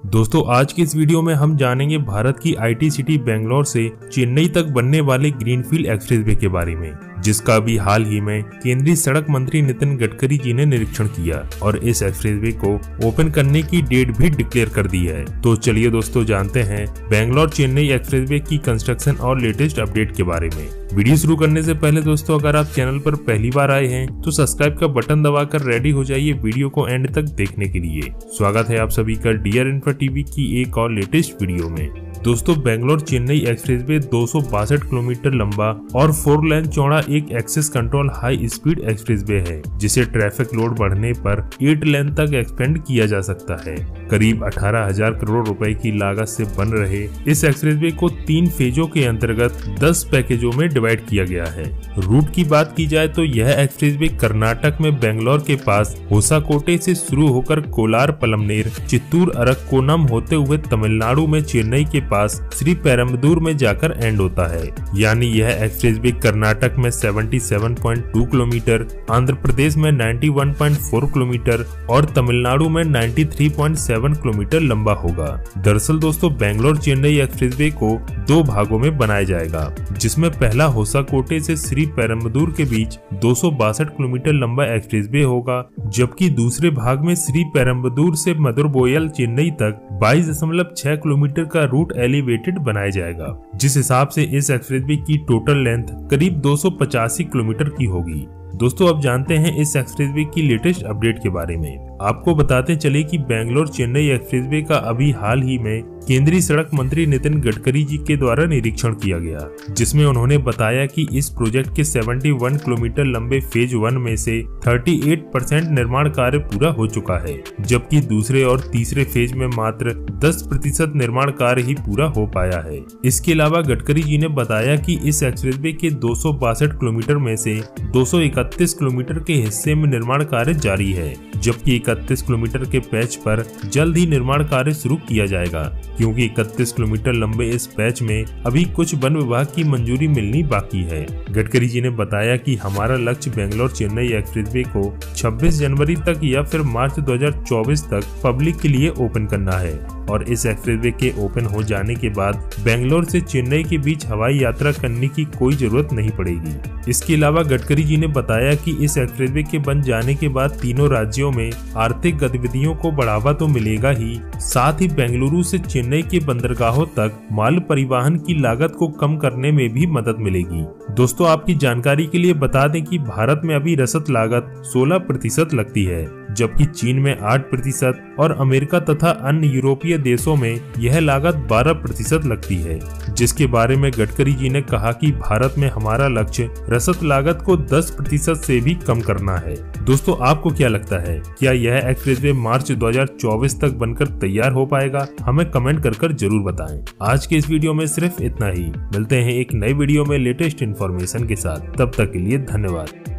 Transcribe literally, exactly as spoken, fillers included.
दोस्तों आज की इस वीडियो में हम जानेंगे भारत की आईटी सिटी बेंगलोर से चेन्नई तक बनने वाले ग्रीनफील्ड एक्सप्रेसवे के बारे में, जिसका अभी हाल ही में केंद्रीय सड़क मंत्री नितिन गडकरी जी ने निरीक्षण किया और इस एक्सप्रेसवे को ओपन करने की डेट भी डिक्लेयर कर दी है। तो चलिए दोस्तों जानते हैं बेंगलोर चेन्नई एक्सप्रेसवे की कंस्ट्रक्शन और लेटेस्ट अपडेट के बारे में। वीडियो शुरू करने से पहले दोस्तों अगर आप चैनल पर पहली बार आए हैं तो सब्सक्राइब का बटन दबाकर रेडी हो जाइए वीडियो को एंड तक देखने के लिए। स्वागत है आप सभी का डीआर इन्फो टीवी की एक और लेटेस्ट वीडियो में। दोस्तों बेंगलोर चेन्नई एक्सप्रेसवे दो सौ बासठ किलोमीटर लंबा और फोर लेन चौड़ा एक access control high speed expressway है, जिसे ट्रैफिक लोड बढ़ने पर आठ लेन तक एक्सपेंड किया जा सकता है। करीब अठारह हजार करोड़ रुपए की लागत से बन रहे इस एक्सप्रेसवे को तीन फेजों के अंतर्गत दस पैकेजों में डिवाइड किया गया है। रूट की बात की जाए तो यह एक्सप्रेसवे कर्नाटक में बेंगलोर के पास होसाकोटे से शुरू होकर कोलार पलमनेर चित्तूर अरक्कोनम होते हुए तमिलनाडु में चेन्नई के पास श्री पेरम्बदूर में जाकर एंड होता है। यानी यह एक्सप्रेसवे कर्नाटक में सतहत्तर पॉइंट दो किलोमीटर, आंध्र प्रदेश में इक्यानवे पॉइंट चार किलोमीटर और तमिलनाडु में तिरानवे पॉइंट सात किलोमीटर लंबा होगा। दरअसल दोस्तों बेंगलोर चेन्नई एक्सप्रेसवे को दो भागों में बनाया जाएगा, जिसमें पहला होसाकोटे से श्री पेरम्बदूर के बीच दो सौ बासठ किलोमीटर लंबा एक्सप्रेसवे होगा, जबकि दूसरे भाग में श्री पेरम्बदूर से मदुरबोयल चेन्नई तक बाईस दशमलव छह किलोमीटर का रूट एलिवेटेड बनाया जाएगा, जिस हिसाब से इस एक्सप्रेसवे की टोटल लेंथ करीब दो सौ पचासी किलोमीटर की होगी। दोस्तों अब जानते हैं इस एक्सप्रेसवे की लेटेस्ट अपडेट के बारे में। आपको बताते चले कि बेंगलोर चेन्नई एक्सप्रेसवे का अभी हाल ही में केंद्रीय सड़क मंत्री नितिन गडकरी जी के द्वारा निरीक्षण किया गया, जिसमें उन्होंने बताया कि इस प्रोजेक्ट के इकहत्तर किलोमीटर लंबे फेज वन में से अड़तीस परसेंट निर्माण कार्य पूरा हो चुका है, जबकि दूसरे और तीसरे फेज में मात्र दस प्रतिशत निर्माण कार्य ही पूरा हो पाया है। इसके अलावा गडकरी जी ने बताया कि इस एक्सप्रेसवे के दो सौ बासठ किलोमीटर में से दो सौ इकतीस किलोमीटर के हिस्से में निर्माण कार्य जारी है, जबकि इकतीस किलोमीटर के पैच पर जल्द ही निर्माण कार्य शुरू किया जाएगा, क्योंकि इकतीस किलोमीटर लंबे इस पैच में अभी कुछ वन विभाग की मंजूरी मिलनी बाकी है। गडकरी जी ने बताया कि हमारा लक्ष्य बेंगलोर चेन्नई एक्सप्रेसवे को छब्बीस जनवरी तक या फिर मार्च दो हज़ार चौबीस तक पब्लिक के लिए ओपन करना है और इस एक्सप्रेसवे के ओपन हो जाने के बाद बेंगलोर से चेन्नई के बीच हवाई यात्रा करने की कोई जरूरत नहीं पड़ेगी। इसके अलावा गडकरी जी ने बताया कि इस एक्सप्रेसवे के बन जाने के बाद तीनों राज्यों में आर्थिक गतिविधियों को बढ़ावा तो मिलेगा ही, साथ ही बेंगलुरु से चेन्नई के बंदरगाहों तक माल परिवहन की लागत को कम करने में भी मदद मिलेगी। दोस्तों आपकी जानकारी के लिए बता दें कि भारत में अभी रसद लागत सोलह प्रतिशत लगती है, जबकि चीन में आठ प्रतिशत और अमेरिका तथा अन्य यूरोपीय देशों में यह लागत बारह प्रतिशत लगती है, जिसके बारे में गडकरी जी ने कहा कि भारत में हमारा लक्ष्य रसद लागत को दस प्रतिशत से भी कम करना है। दोस्तों आपको क्या लगता है, क्या यह एक्सप्रेसवे मार्च दो हज़ार चौबीस तक बनकर तैयार हो पाएगा? हमें कमेंट कर कर जरूर बताएं। आज के इस वीडियो में सिर्फ इतना ही। मिलते हैं एक नई वीडियो में लेटेस्ट इन्फॉर्मेशन के साथ, तब तक के लिए धन्यवाद।